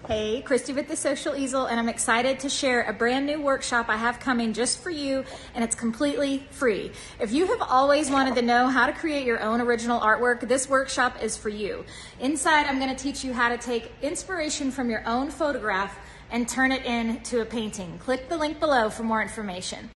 Hey, Christy with the Social Easel, and I'm excited to share a brand new workshop I have coming just for you, and it's completely free. If you have always wanted to know how to create your own original artwork, this workshop is for you. Inside, I'm going to teach you how to take inspiration from your own photograph and turn it into a painting. Click the link below for more information.